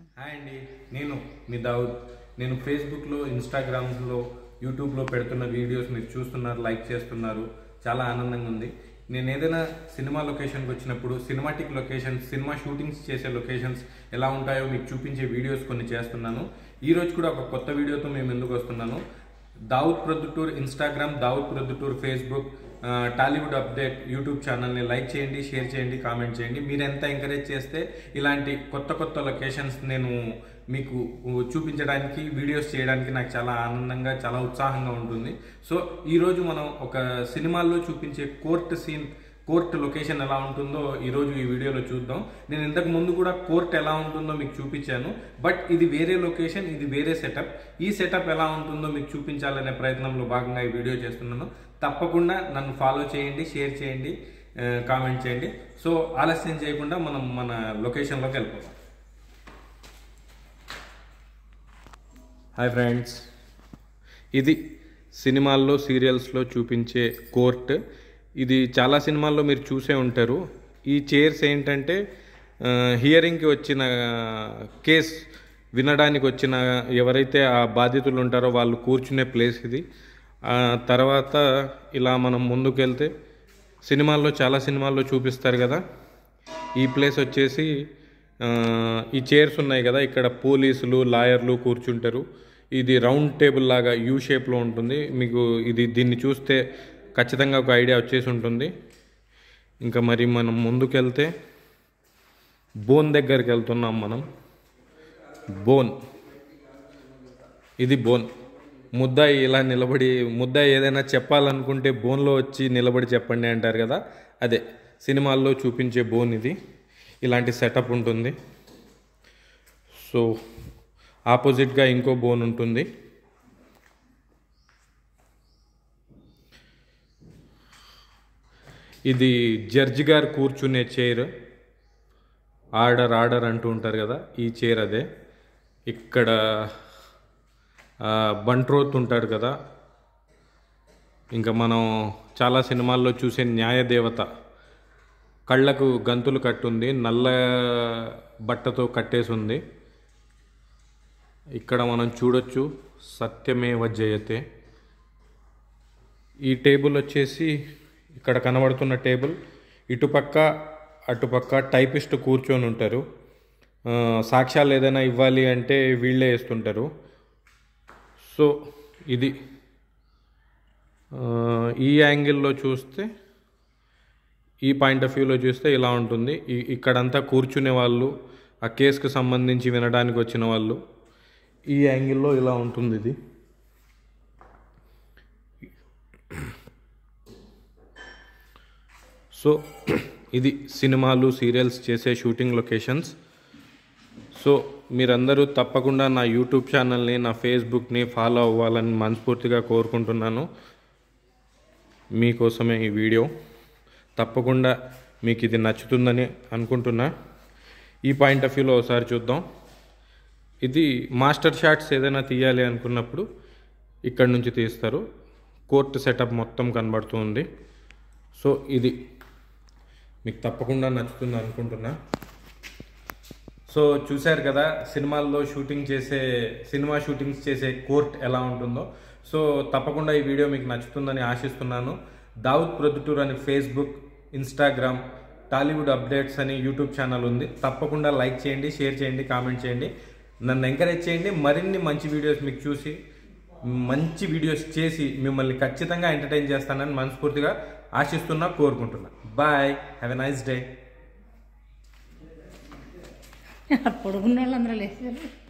Hi అండి, నేను మీ దావుద్. నేను ఫేస్బుక్లో, ఇన్స్టాగ్రామ్లో, యూట్యూబ్లో పెడుతున్న వీడియోస్ మీరు చూస్తున్నారు, లైక్ చేస్తున్నారు. చాలా ఆనందంగా ఉంది. నేను ఏదైనా సినిమా లొకేషన్కి వచ్చినప్పుడు సినిమాటిక్ లొకేషన్స్, సినిమా షూటింగ్స్ చేసే లొకేషన్స్ ఎలా ఉంటాయో మీకు చూపించే వీడియోస్ కొన్ని చేస్తున్నాను. ఈరోజు కూడా ఒక కొత్త వీడియోతో మేము ఎందుకు వస్తున్నాను. Dawood Proddatur Instagram, Dawood Proddatur Facebook, Tollywood update YouTube ఛానల్ని లైక్ చేయండి, షేర్ చేయండి, కామెంట్ చేయండి. మీరు ఎంత ఎంకరేజ్ చేస్తే ఇలాంటి కొత్త కొత్త లొకేషన్స్ నేను మీకు చూపించడానికి, వీడియోస్ చేయడానికి నాకు చాలా ఆనందంగా, చాలా ఉత్సాహంగా ఉంటుంది. సో ఈరోజు మనం ఒక సినిమాల్లో చూపించే కోర్ట్ లొకేషన్ ఎలా ఉంటుందో ఈరోజు ఈ వీడియోలో చూద్దాం. నేను ఇంతకు ముందు కూడా కోర్ట్ ఎలా ఉంటుందో మీకు చూపించాను, బట్ ఇది వేరే లొకేషన్, ఇది వేరే సెటప్. ఈ సెటప్ ఎలా ఉంటుందో మీకు చూపించాలనే ప్రయత్నంలో భాగంగా ఈ వీడియో చేస్తున్నాను. తప్పకుండా నన్ను ఫాలో చేయండి, షేర్ చేయండి, కామెంట్ చేయండి. సో ఆలస్యం చేయకుండా మనం మన లొకేషన్లోకి వెళ్ళిపోతాం. హాయ్ ఫ్రెండ్స్, ఇది సినిమాల్లో, సీరియల్స్లో చూపించే కోర్ట్. ఇది చాలా సినిమాల్లో మీరు చూసే ఉంటారు. ఈ చైర్స్ ఏంటంటే హియరింగ్కి వచ్చిన కేస్ వినడానికి వచ్చిన ఎవరైతే ఆ బాధితులు ఉంటారో వాళ్ళు కూర్చునే ప్లేస్ ఇది. తర్వాత ఇలా మనం ముందుకెళ్తే చాలా సినిమాల్లో చూపిస్తారు కదా. ఈ ప్లేస్ వచ్చేసి ఈ చైర్స్ ఉన్నాయి కదా, ఇక్కడ పోలీసులు, లాయర్లు కూర్చుంటారు. ఇది రౌండ్ టేబుల్ లాగా యూ షేప్లో ఉంటుంది. మీకు దీన్ని చూస్తే ఖచ్చితంగా ఒక ఐడియా వచ్చేసి ఉంటుంది. ఇంకా మరి మనం ముందుకెళ్తే బోన్ దగ్గరికి వెళ్తున్నాం మనం. ఇది బోన్. ముద్దాయి ఇలా నిలబడి, ముద్దాయి ఏదైనా చెప్పాలనుకుంటే బోన్లో వచ్చి నిలబడి చెప్పండి అంటారు కదా, అదే సినిమాల్లో చూపించే బోన్ ఇది. ఇలాంటి సెటప్ ఉంటుంది. సో ఆపోజిట్గా ఇంకో బోన్ ఉంటుంది. ఇది జడ్జి గారు కూర్చునే చైర్. ఆర్డర్ అంటూ ఉంటారు కదా, ఈ చైర్ అదే. ఇక్కడ బంట్రోత్ ఉంటాడు కదా. ఇంకా మనం చాలా సినిమాల్లో చూసే న్యాయదేవత కళ్ళకు గంతులు కట్టుంది, నల్ల బట్టతో కట్టేసి ఉంది. ఇక్కడ మనం చూడొచ్చు సత్యమేవ జయతే. ఈ టేబుల్ వచ్చేసి ఇక్కడ కనబడుతున్న టేబుల్. ఇటుపక్క అటుపక్క టైపిస్ట్ కూర్చొని ఉంటారు. సాక్ష్యాలు ఏదైనా ఇవ్వాలి అంటే వీళ్ళే వేస్తుంటారు. సో ఇది ఈ యాంగిల్లో చూస్తే, ఈ పాయింట్ ఆఫ్ వ్యూలో చూస్తే ఇలా ఉంటుంది. ఇక్కడంతా కూర్చునే వాళ్ళు, ఆ కేసుకు సంబంధించి వినడానికి వచ్చిన వాళ్ళు. ఈ యాంగిల్లో ఇలా ఉంటుంది ఇది. సో ఇది సినిమాలు, సీరియల్స్ చేసే షూటింగ్ లొకేషన్స్. సో మీరందరూ తప్పకుండా నా యూట్యూబ్ ఛానల్ని, నా ఫేస్బుక్ని ఫాలో అవ్వాలని మనస్ఫూర్తిగా కోరుకుంటున్నాను. మీకోసమే ఈ వీడియో. తప్పకుండా మీకు ఇది నచ్చుతుందని అనుకుంటున్నా. ఈ పాయింట్ ఆఫ్ వ్యూలో ఒకసారి చూద్దాం. ఇది మాస్టర్ షాట్స్ ఏదైనా తీయాలి అనుకున్నప్పుడు ఇక్కడ నుంచి తీస్తారు. కోర్టు సెటప్ మొత్తం కనబడుతుంది. సో ఇది మీకు తప్పకుండా నచ్చుతుంది అనుకుంటున్నా. సో చూశారు కదా సినిమాల్లో సినిమా షూటింగ్స్ చేసే కోర్ట్ ఎలా ఉంటుందో. సో తప్పకుండా ఈ వీడియో మీకు నచ్చుతుందని ఆశిస్తున్నాను. దావుద్ ప్రొద్దుటూర్ అని ఫేస్బుక్, ఇన్స్టాగ్రామ్, టాలీవుడ్ అప్డేట్స్ అని యూట్యూబ్ ఛానల్ ఉంది. తప్పకుండా లైక్ చేయండి, షేర్ చేయండి, కామెంట్ చేయండి, నన్ను ఎంకరేజ్ చేయండి. మరిన్ని మంచి వీడియోస్ మీకు చూసి, మంచి వీడియోస్ చేసి మిమ్మల్ని ఖచ్చితంగా ఎంటర్టైన్ చేస్తానని మనస్ఫూర్తిగా ఆశిస్తున్నా, కోరుకుంటున్నా. Bye, have a nice day. పొడుగున్న వాళ్ళందరూ లేచారు.